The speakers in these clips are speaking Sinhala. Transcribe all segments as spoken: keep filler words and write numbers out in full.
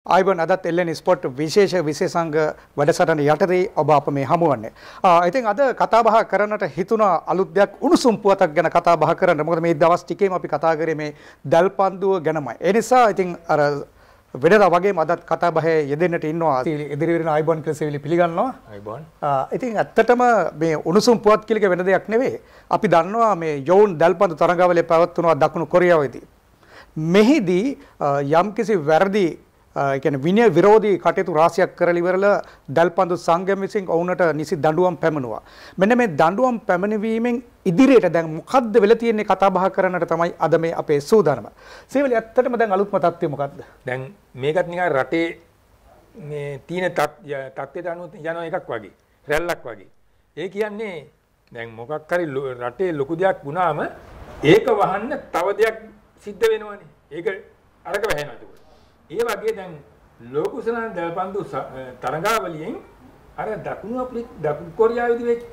ආයිබන් අදත් එල්එන් ස්පොට් විශේෂ විශේෂාංග වැඩසටහන යටතේ ඔබ අප මේ හමු වන්නේ. ආ ඉතින් අද කතා බහ කරන්නට හිතුණා අලුත් දෙයක් උණුසුම් පුවතක් ගැන කතා බහ කරන්න. මොකද මේ දවස් ටිකේම අපි කතා කරේ මේ දල්පන්දුව ගැනමයි. ඒ නිසා ඉතින් අර වෙනදා වගේම අදත් කතා බහේ යෙදෙන්නට ඉන්නවා. ඉදිරි වෙන ආයිබන් කියලා සෙවිලි පිළිගන්නවා. ආයිබන්. ආ ඉතින් ඇත්තටම මේ උණුසුම් පුවත් කියලා වෙන දෙයක් නෙවෙයි. අපි දන්නවා මේ යෝන් දල්පන්දු තරඟාවලිය පැවැත්වුණා දකුණු කොරියාවේදී. මෙහිදී යම්කිසි වැරදි ඒ කියන්නේ විනය විරෝධී කටයුතු රාශියක් කරලා ඉවරලා දල්පන්දු සංගම විසින් ඔවුන්ට නිසි දඬුවම් පැමිණුවා. මෙන්න මේ දඬුවම් පැමිණීමෙන් ඉදිරියට දැන් මොකද්ද වෙලා තියෙන්නේ කතා බහ කරන්නට තමයි අද මේ අපේ සූදානම. සේවලි ඇත්තටම දැන් අලුත්ම තත්ත්වය මොකද්ද? දැන් මේකත් නිකන් රටේ මේ තියෙන තත්ත්වයට අනුව යන එකක් වගේ. රැල්ලක් වගේ. ඒ කියන්නේ දැන් මොකක් හරි රටේ ලොකු දෙයක් වුණාම ඒක වහන්න තව දෙයක් සිද්ධ වෙනවනේ. ඒක අරක වැහෙනවා ඒක. ඒ වගේ දැන් ලෝකුසලන දල්පන්දු තරඟාවලියෙන් අර දකුණු අප්‍රික දකුණු කොරියාවේදී වෙච්ච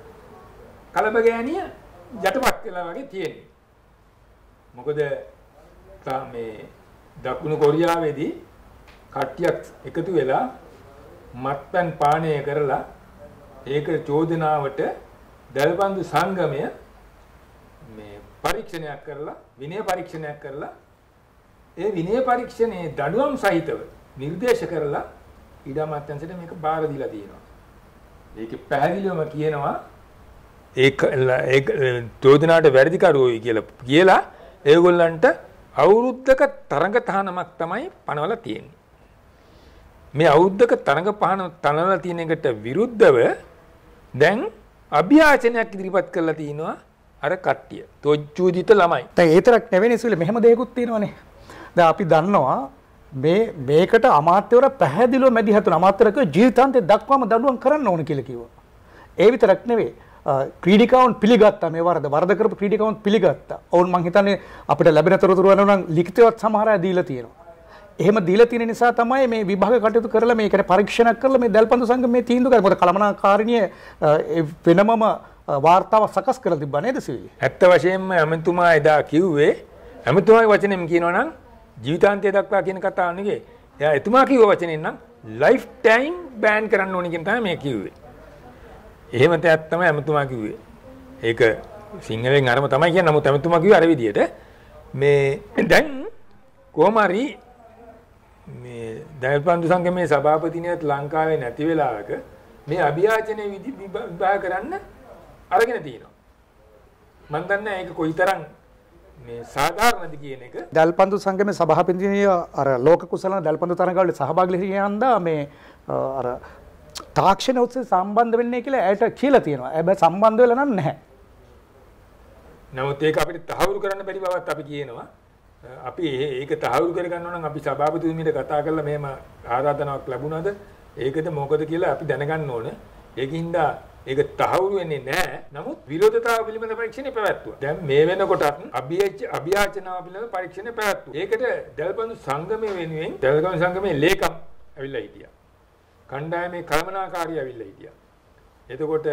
කලබගෑනිය යටපත් වෙලා වගේ තියෙනවා. මොකද මේ දකුණු කොරියාවේදී කට්ටියක් එකතු වෙලා මත්පැන් පානය කරලා ඒක චෝදනාවට දල්පන්දු සංගමය මේ පරීක්ෂණයක් කරලා විනය පරීක්ෂණයක් කරලා ඒ විනය පරීක්ෂණයේ දඬුවම් සහිතව නිර්දේශ කරලා ඊඩාමාත්‍යංශයට මේක බාර දීලා තියෙනවා. ඒකේ පැහැදිලිවම කියනවා ඒක ඒක චෝදනාවට වැරදිකරුවෝයි කියලා කියලා ඒගොල්ලන්ට අවුරුද්දක තරඟ තහනමක් තමයි පනවලා තියෙන්නේ. මේ අවුරුද්දක තරඟ පහන තනවලා තියෙන එකට විරුද්ධව දැන් අභියාචනයක් ඉදිරිපත් කරලා තිනවා අර කට්ටිය. තොච්චුදිත ළමයි. දැන් ඒ තරක් නෙවෙයි ඉතින් මෙහෙම දෙයක්ත් තියෙනවනේ. දැන් අපි දන්නවා මේ මේකට අමාත්‍යවර පැහැදිලිව මැදිහතුන අමාත්‍යවරක ජීවිතාන්තය දක්වාම දඬුවම් කරන්න ඕන කියලා කිව්වා. ඒ විතරක් නෙවෙයි ක්‍රීඩිකාවන් පිළිගත්තා මේ වරද වරද කරපු ක්‍රීඩිකාවන් පිළිගත්තා. ඔවුන් මං හිතන්නේ අපිට ලැබෙන තොරතුරු වල නම් ලිඛිතවත් සමහර අය දීලා තියෙනවා. එහෙම දීලා තියෙන නිසා තමයි මේ විභාග කටයුතු කරලා මේ කියන්නේ පරීක්ෂණයක් කරලා මේ දල්පන්දු සංගම මේ තීන්දුව කරා. මොකද කළමනාකාරිනිය වෙනමම වාර්තාව සකස් කරලා තිබ්බා නේද සිවිලි? ඇත්ත වශයෙන්ම ඇමතුමා එදා කිව්වේ ඇමතුමාගේ වචනෙන් කියනවා නම් ජීවිතාන්තය දක්වා කියන කතාව නෙවෙයි. එයා එතුමා කිව්ව වචනෙන් නම් ලයිෆ් ටයිම් බෑන් කරන්න ඕනේ කියන තමයි මේ කිව්වේ. එහෙම තයක් තමයි ඇමතුමා කිව්වේ. ඒක සිංහලෙන් අරම තමයි කියන්නේ. නමුත් ඇමතුමා කිව්වේ අර විදියට මේ දැන් කොහොම හරි මේ දල්පන්දු සංගමේ සභාපතිනියත් ලංකාවේ නැති වෙලාවක මේ අභියාචනයේ විභාග කරන්න අරගෙන තියෙනවා. මම දන්නේ ඒක කොයිතරම් මේ සාධාරණද කියන එක. දල්පන්දු සංගමේ සභාපතිනිය අර ලෝක කුසලන දල්පන්දු තරඟවල සහභාගී වෙනවා මේ අර තාක්ෂණ උත්සවයට සම්බන්ධ වෙන්නේ කියලා ඇයට කියලා තියෙනවා. හැබැයි සම්බන්ධ වෙලා නම් නැහැ. නමුත් ඒක අපිට තහවුරු කරන්න බැරි බවත් අපි කියනවා. අපි ඒක තහවුරු කර ගන්නවා නම් අපි සභාපතිතුමීට කතා කරලා මෙහෙම ආරාධනාවක් ලැබුණාද? ඒකද මොකද කියලා අපි දැනගන්න ඕනේ. ඒකින්ද ඒක තහවුරු වෙන්නේ නැහැ. නමුත් විරෝධතාව පිළිබඳ පරීක්ෂණය පැවැත්වුවා. දැන් මේ වෙනකොටත් අභියච අභියාචනාව පිළිබඳ පරීක්ෂණය පැවැත්වුවා. ඒකට දල්පන්දු සංගමයේ වෙනුවෙන් දල්පන්දු සංගමයේ ලේකම් ඇවිල්ලා හිටියා. කණ්ඩායමේ කළමනාකාරී ඇවිල්ලා හිටියා. එතකොට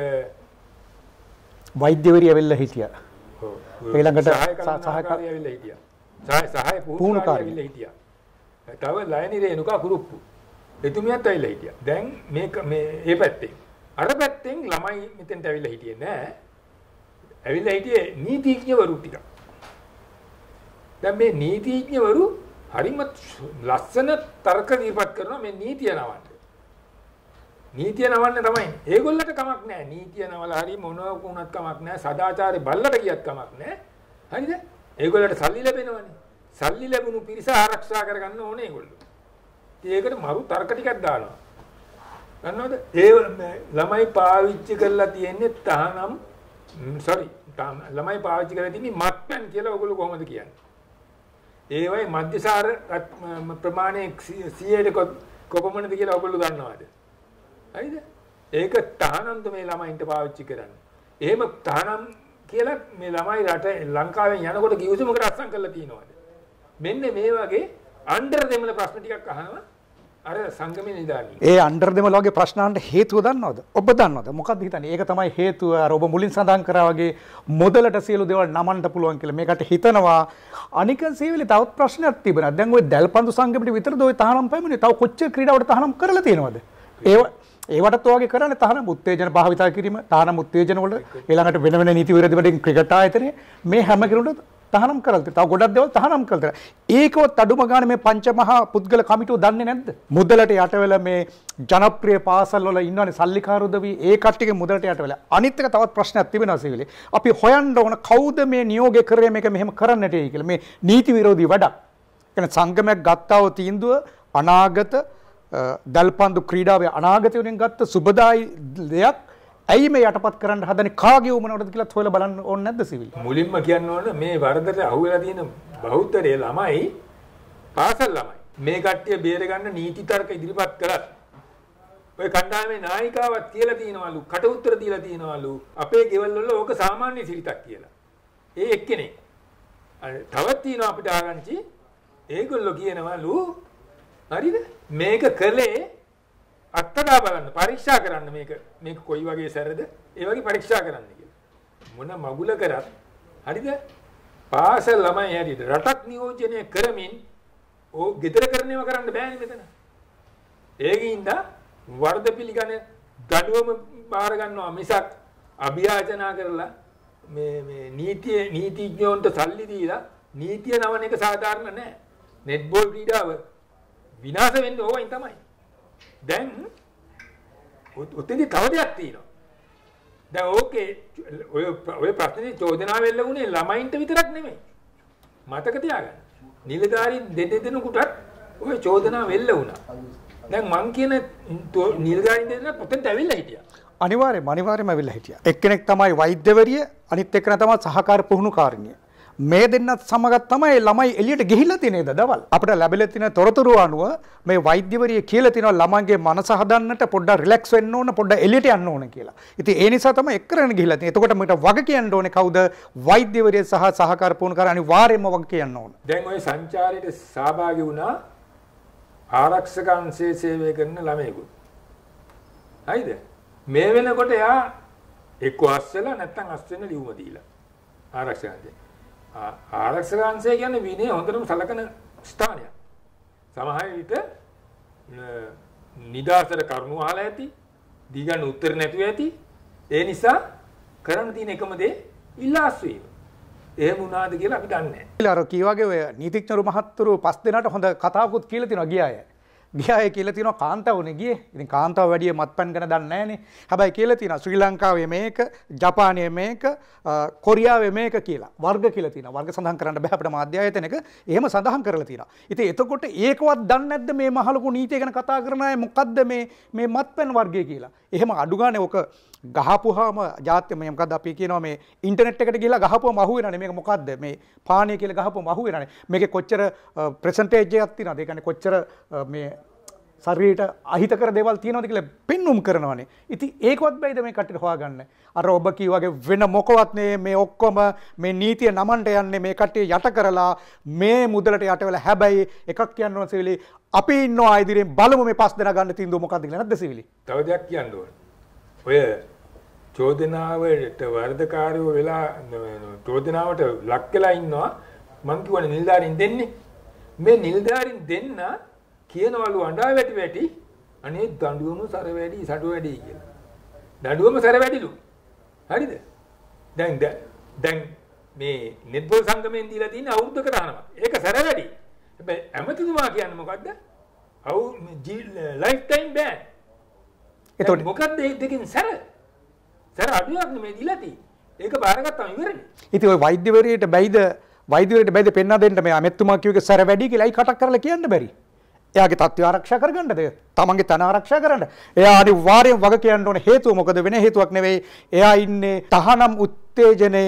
වෛද්‍යවරිය ඇවිල්ලා හිටියා. ඔව්. ඊළඟට සහකාරී ඇවිල්ලා හිටියා. සහාය සහාය පුහුණුකාරී ඇවිල්ලා හිටියා. තව ලයනි රේණුකා කුරුප්පු. එතුමියත් ඇවිල්ලා හිටියා. දැන් මේක මේ මේ පැත්තේ අර පැත්තෙන් ළමයි මෙතෙන්ට ඇවිල්ලා හිටියේ නෑ. ඇවිල්ලා හිටියේ නීතිඥවරු ටික. දැන් මේ නීතිඥවරු හරිම ලස්සන තර්ක දීපත් කරනවා මේ නීතිය නවන්න. නීතිය නවන්න තමයි. ඒගොල්ලන්ට කමක් නෑ. නීතිය නවලා හරි මොනවා වුණත් කමක් නෑ. සදාචාරේ බල්ලට ගියත් කමක් නෑ. හරිද? ඒගොල්ලන්ට සල්ලි ලැබෙනවනේ. සල්ලි ලැබුණු පිරිස ආරක්ෂා කරගන්න ඕනේ ඒගොල්ලෝ. ඒකට මරු තර්ක ටිකක් දානවා. ගන්නවද? ඒ ළමයි පාවිච්චි කරලා තියෙන්නේ තහනම් sorry ළමයි පාවිච්චි කරලා තියෙන්නේ මත්පැන් කියලා ඔයගොල්ලෝ කොහොමද කියන්නේ? ඒ වගේ මධ්‍යසාර ප්‍රමාණය සීයට කොපමණද කියලා ඔයගොල්ලෝ දන්නවද? හරිද? ඒක තහනම්ද මේ ළමයින්ට පාවිච්චි කරන්නේ. එහෙම තහනම් කියලා මේ ළමයි රට ලංකාවෙන් යනකොට කිව්සුමකට අස්සම් කරලා තියනවාද? මෙන්න මේ වගේ අnder දෙමළ ප්‍රශ්න ටිකක් අහනවා අර සංගමේ නිදානි. ඒ අන්ඩර්දෙමලගේ ප්‍රශ්නන්ට හේතුව දන්නවද? ඔබ දන්නවද? මොකක්ද හිතන්නේ? ඒක තමයි හේතුව. අර ඔබ මුලින් සඳහන් කරා වගේ මොදලට සියලු දේවල් නමන්න පුළුවන් කියලා මේකට හිතනවා. අනික සීවිලි තවත් ප්‍රශ්නයක් තිබුණා. දැන් ওই දැල්පන්දු සංගමෙට විතරද ওই තහනම් පැමිණි? තව කොච්චර ක්‍රීඩාවට තහනම් කරලා තියෙනවද? ඒව ඒවටත් ඔයගේ කරන්නේ තහනම් උත්තේජන භාවිතා කිරීම, තහනම් උත්තේජන වල ඊළඟට වෙන වෙන නීති විරෝධී වලින් ක්‍රිකට් ආයතනයේ මේ හැම කෙනෙකුට තහනම් කරලා තියෙනවා. තව ගොඩක් දේවල් තහනම් කරලා තියෙනවා. ඒකවත් අඩුම ගානේ මේ පංචමහා පුද්ගල කමිටුව දන්නේ නැද්ද? මුදලට යට වෙලා මේ ජනප්‍රිය පාසල් වල ඉන්නවනේ සල්ලිකාර උදවි ඒ කට්ටියගේ මුදලට යට වෙලා. අනිත් එක තවත් ප්‍රශ්නයක් තිබෙනවා සිවිලි. අපි හොයන්න ඕන කවුද මේ නියෝගය කරේ මේක මෙහෙම කරන්නට එයි කියලා. මේ නීති විරෝධී වැඩක්. කියන්නේ සංගමයක් ගත්තා වූ තීන්දුව අනාගත දල්පන්දු ක්‍රීඩාවේ අනාගතය වෙනින් ගත්ත සුබදායි දෙයක් ඇයි මේ යටපත් කරන්න හදන්නේ කාගේ උමනවටද කියලා හොයලා බලන්න ඕනේ නැද්ද සිවිල්? මුලින්ම කියන්න ඕන මේ වරදට අහුවෙලා තියෙන බෞද්ධරේ ළමයි පාසල් ළමයි මේ කට්ටිය බේර ගන්න නීති තර්ක ඉදිරිපත් කරත් ඔය කණ්ඩායමේ නායිකාවක් කියලා තියෙනවලු කට උත්තර දීලා තියෙනවලු අපේ ගෙවල් වල ඕක සාමාන්‍ය සිරිතක් කියලා. ඒ එක්කෙනෙක්. තවත් තියෙනවා අපිට ආරංචි ඒගොල්ලෝ කියනවලු හරිද? මේක කළේ අත්තදා බලන්න පරීක්ෂා කරන්න මේක මේක කොයි වගේ සැරද ඒ වගේ පරීක්ෂා කරන්න කියලා. මොන මගුල කරත් හරිද? පාසල් ළමයි හැටියට රටක් නියෝජනය කරමින් ඕ ගෙදර කරන්නේව කරන්න බෑනේ මෙතන. ඒකින්ද වර්ධ පිළිගන්න දඩුවම බාර ගන්නවා මිසක් අභියාචනා කරලා මේ මේ නීතිය නීතිඥයන්ට සල්ලි දීලා නීතිය නවන එක සාධාරණ නෑ. නෙට්බෝල් ක්‍රීඩාව විනාශ වෙන්නේ ඕවෙන් තමයි. දැන් උත්තේජි තව දෙයක් තියෙනවා. දැන් ඕකේ ඔය ඔය ප්‍රශ්නේ චෝදනාව වෙල්ල වුණේ ළමයින්ට විතරක් නෙමෙයි. මතක තියාගන්න. නිලධාරීන් දෙදෙනෙකුටත් ඔය චෝදනාව වෙල්ල වුණා. දැන් මං කියන නිලධාරීන් දෙදෙනා පොතෙන්ට ඇවිල්ලා හිටියා. අනිවාර්යයෙන්ම අනිවාර්යයෙන්ම ඇවිල්ලා හිටියා. එක්කෙනෙක් තමයි වෛද්‍යවරිය, අනිත් එක්කෙනා තමයි සහකාර පුහුණුකාරිනිය. මේ දෙන්නත් සමගත් තමයි ළමයි එළියට ගිහිල්ලා තියෙනේද දවල්. අපිට ලැබිලා තියෙන තොරතුරු අනුව මේ වෛද්‍යවරිය කියලා තිනවා ළමයිගේ මනස හදන්නට පොඩ්ඩක් රිලැක්ස් වෙන්න ඕන, පොඩ්ඩක් එළියට යන්න ඕන කියලා. ඉතින් ඒ නිසා තමයි එක් කරගෙන ගිහිල්ලා තියෙන්නේ. එතකොට මට වග කියන්න ඕනේ කවුද? වෛද්‍යවරිය සහ සහකාර පුහුණුකාර අනිවාර්යයෙන්ම වග කියන්න ඕන. දැන් ওই සංචාරයට සහභාගී වුණා ආරක්ෂක අංශයේ සේවය කරන ළමයෙකු. හරිද? මේ වෙනකොට එයා එක්ක අස්සලා නැත්නම් අස් වෙන ලියුම දීලා ආරක්ෂක අංශය ආරක්ෂක අංශය කියන්නේ විනය හොඳටම සලකන ස්ථානයක්. සමහර විට නිදාසර කරුණු අහලා ඇති, දීගන්න උත්තර නැතුව ඇති. ඒ නිසා කරන්න තියෙන එකම දේ ඉල්ලාස් වීම. එහෙම වුණාද කියලා අපි දන්නේ නැහැ. අර කී වගේ ඔය නීතිඥරු මහත්තුරු පස් දෙනාට හොඳ කතාවකුත් කියලා තිනවා ගියාය. ගියාය කියලා තිනවා කාන්තාවනේ ගියේ. ඉතින් කාන්තාව වැඩි මත්පැන් ගැන දන්නේ නැහනේ. හැබැයි කියලා තිනවා ශ්‍රී ලංකාවේ මේක, ජපානයේ මේක, කොරියාවේ මේක කියලා. වර්ග කියලා තිනවා. වර්ග සඳහන් කරන්න බෑ අපිට මාධ්‍ය ආයතනයක. එහෙම සඳහන් කරලා තිනවා. ඉතින් එතකොට ඒකවත් දන්නේ නැද්ද මේ මහලොකු නීතිය ගැන කතා කරන අය මොකද්ද මේ මේ මත්පැන් වර්ගය කියලා. එහෙම අඩු ගානේ ඔක ගහපුවාම ජාත්‍ය මේ මොකද්ද අපි කියනවා මේ ඉන්ටර්නෙට් එකට ගිහලා ගහපුවම අහුවෙනනේ මේක මොකද්ද මේ පානීය කියලා ගහපුවම අහුවෙනනේ. මේකේ කොච්චර ප්‍රසන්ටේජ් එකක් තියෙනවද? ඒ කියන්නේ කොච්චර මේ ශරීරයට අහිතකර දේවල් තියෙනවද කියලා පෙන්눔 කරනවානේ. ඉතින් ඒකවත් බැයිද මේ කට්ටියට හොයාගන්න. අර ඔබ කිව්වාගේ වෙන මොකවත් නේ මේ ඔක්කොම මේ නීතිය නමන්න යන්නේ මේ කට්ටිය යට කරලා මේ මුදලට යට වෙලා. හැබැයි එකක් කියන්න ඕන සිවිලි අපි ඉන්නවා ඉදිරියෙන් බලමු මේ පස් දෙනා ගන්න තීන්දුව මොකක්ද කියලා නැද්ද සිවිලි? තව දෙයක් කියන්න ඕන. ඔය චෝදනාවට වර්ධකාරයෝ වෙලා චෝදනාවට ලක් වෙලා ඉන්නවා. මං කියවනේ නිලධාරීන් දෙන්නේ. මේ නිලධාරීන් දෙන්න කියනවලු අඬා වැටි වැටි අනේ දඬුවම සර වැඩි සඩු වැඩි කියලා. දඬුවම සර වැඩිලු. හරිද? දැන් දැන් මේ නෙට්බෝල් සංගමයෙන් දීලා තියෙන අවුරුද්දකට අහනවා. ඒක සර වැඩි. හැබැයි ඇමතිතුමා කියන්නේ මොකද්ද? අවු ලයිෆ් ටයිම් බෑන්. එතකොට මොකද්ද මේ දෙකෙන් සර? සර අඩුවක් නෙමෙයි දීලා තියෙන්නේ. ඒක බාරගත්තම ඉවරනේ. ඉතින් ওই වෛද්‍යවරියට බැයිද වෛද්‍යවරියට බැයිද පෙන්වා දෙන්න මේ අමෙතුමා කියුවේ සර වැඩි කියලා අයි කටක් කරලා කියන්න බැරි. එයාගේ තත්ත්වය ආරක්ෂා කරගන්නද? තමන්ගේ තන ආරක්ෂා කරන්න. එයා අනිවාර්යෙන් වග කියන්න ඕනේ. හේතුව මොකද? වෙන හේතුවක් නෙවෙයි. එයා ඉන්නේ තහනම් උත්තේජනේ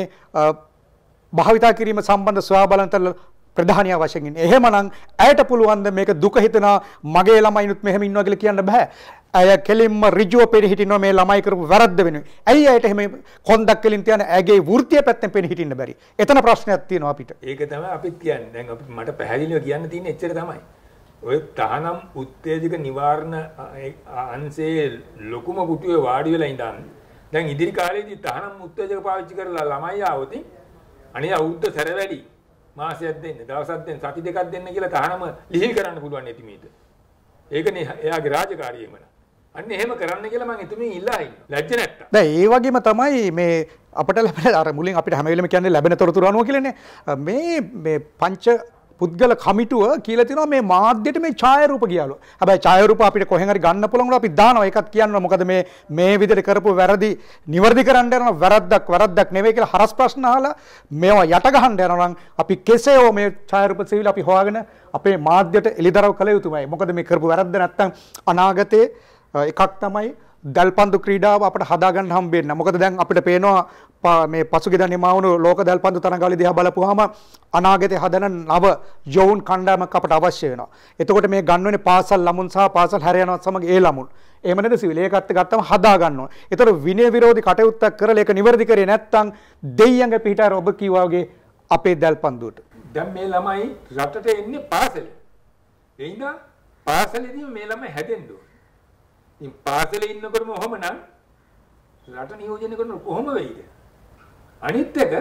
භාවිතා කිරීම සම්බන්ධ සොයා බලන්තල ප්‍රධානියා වශයෙන් ඉන්නේ. එහෙමනම් ඇයට පුළුවන් ද මේක දුක හිතනා මගේ ළමයිනුත් මෙහෙම ඉන්නවා කියලා කියන්න බෑ. අය කෙලින්ම ඍජුව පෙරි හිටිනවා මේ ළමයි කරපු වැරද්ද වෙනුවෙන්. ඇයි ඇයට එහෙම කොන්දක් කෙලින් තියන ඇගේ වෘත්තීය පැත්තෙන් පෙරි හිටින්න බැරි? එතන ප්‍රශ්නයක් තියෙනවා අපිට. ඒක තමයි අපිත් කියන්නේ. දැන් අපි මට පැහැදිලිව කියන්න තියෙන්නේ එච්චර තමයි. ඔය තහනම් උත්තේජක නිවාරණ අංශයේ ලොකුම කුටුවේ වාඩි වෙලා ඉඳන් දැන් ඉදිරි කාලේදී තහනම් උත්තේජක පාවිච්චි කරලා ළමයි ආවොත් අනේ අවුරුද්ද සැර වැඩි මාසයක් දෙන්න දවසක් දෙන්න සති දෙකක් දෙන්න කියලා තහනම ලිහිල් කරන්න පුළුවන් එතිමීට. ඒකනේ එයාගේ රාජකාරියම. අන්න එහෙම කරන්න කියලා මම එතුමින් ඉල්ලා ඉන්නේ. ලැජ්ජ නැත්තම්. දැන් ඒ වගේම තමයි මේ අපිට ලැබෙන අර මුලින් අපිට හැම වෙලෙම කියන්නේ ලැබෙන තොරතුරු අනුව කියලානේ. මේ මේ පංච පුද්ගල කමිටුව කියලා තියෙනවා මේ මාධ්‍යට මේ ඡායාරූප ගියාලු. හැබැයි ඡායාරූප අපිට කොහෙන් හරි ගන්න පුළුවන් වුණා අපි දානවා. ඒකත් කියන්න මොකද මේ මේ විදිහට කරපු වැරදි නිවැරදි කරන්න යනවා වැරද්දක් වැරද්දක් නෙවෙයි කියලා හරස් ප්‍රශ්න අහලා මේවා යට ගහන්න යනවා නම් අපි කෙසේ හෝ මේ ඡායාරූප සෙවිල අපි හොයාගෙන අපේ මාධ්‍යට එළිදරව් කළ යුතුමයි. මොකද මේ කරපු වැරද්ද නැත්තම් අනාගතේ එකක් තමයි දල්පන්දු ක්‍රීඩාව අපිට හදාගන්න හම්බෙන්න. මොකද දැන් අපිට පේනවා මේ පසුගියදා නිමා වුණු ලෝක දල්පන්දු තරඟවල දිහා බලපුවාම අනාගතේ හදන නව යෝන් කණ්ඩායමක් අපට අවශ්‍ය වෙනවා. එතකොට මේ ගන්න වෙන්නේ පාසල් ළමුන් සහ පාසල් හැර යනවත් සමග ඒ ළමුන්. එහෙම නේද සිවිල්? ඒකත් ගත්තම හදා ගන්න ඕන. එතකොට විනය විරෝධී කටයුත්තක් කරලා ඒක නිවැරදි කරේ නැත්නම් දෙයියන්ගේ පිටාර ඔබ කිව්වා වගේ අපේ දල්පන්දුවට. දැන් මේ ළමයි රටට එන්නේ පාසලේ. එයිද පාසලේදී මේ ළමයි හැදෙන්න ඕන. ඉතින් පාසලේ ඉන්නකොටම ඔහම නම් රට නියෝජනය කරන කොහොම වෙයිද? අනිත් එක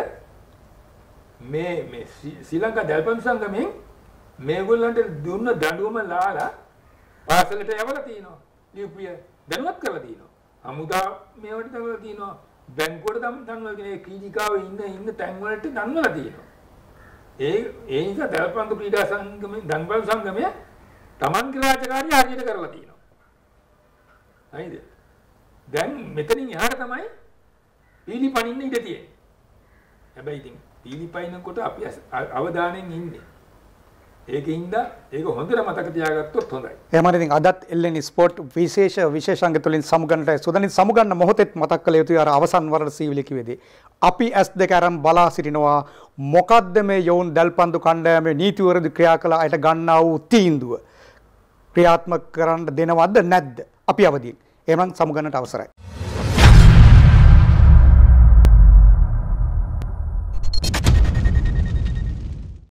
මේ මේ ශ්‍රී ලංකා දල්පන්දු සංගමයෙන් මේගොල්ලන්ට දුන්න දඬුවම ලාලා පාසලට යවලා තිනවා. ලියුපිය දැනුවත් කරලා තිනවා. හමුදා මේවට දවලා තිනවා. බැංකුවට දන්වලා තිනවා. කීජිකාවේ ඉන්න ඉන්න තැන් වලට දන්වලා තිනවා. ඒ ඒ නිසා දල්පන්දු ක්‍රීඩා සංගමේ දන්වල සංගමය Tamanගේ රාජකාරිය හරියට කරලා තිනවා. හරිද? දැන් මෙතනින් එහාට තමයි පීලිපනින්න ඉඩ තියෙන්නේ. හැබැයි ඉතින් පීලිපයින්නකොට අපි අවධානයෙන් ඉන්නේ. ඒකින්ද ඒක හොඳට මතක තියාගත්තොත් හොඳයි. එහෙමයි ඉතින් අදත් එල්එන් ස්පෝර්ට් විශේෂ විශේෂාංග තුලින් සමුගන්නට සුදනින් සමුගන්න මොහොතෙත් මතක් කළ යුතුයි අර අවසන් වරට සීවිලි කිව්වේදී. අපි ඇස් දෙක අරන් බලා සිටිනවා මොකද්ද මේ යෝන් දල්පන්දු කණ්ඩායමේ නීති විරෝධී ක්‍රියා කළ අයට ගන්නා වූ තීන්දුව ක්‍රියාත්මක කරන්න දෙනවද නැද්ද? අපි අවදීන්. එහෙනම් සමුගන්නට අවසරයි.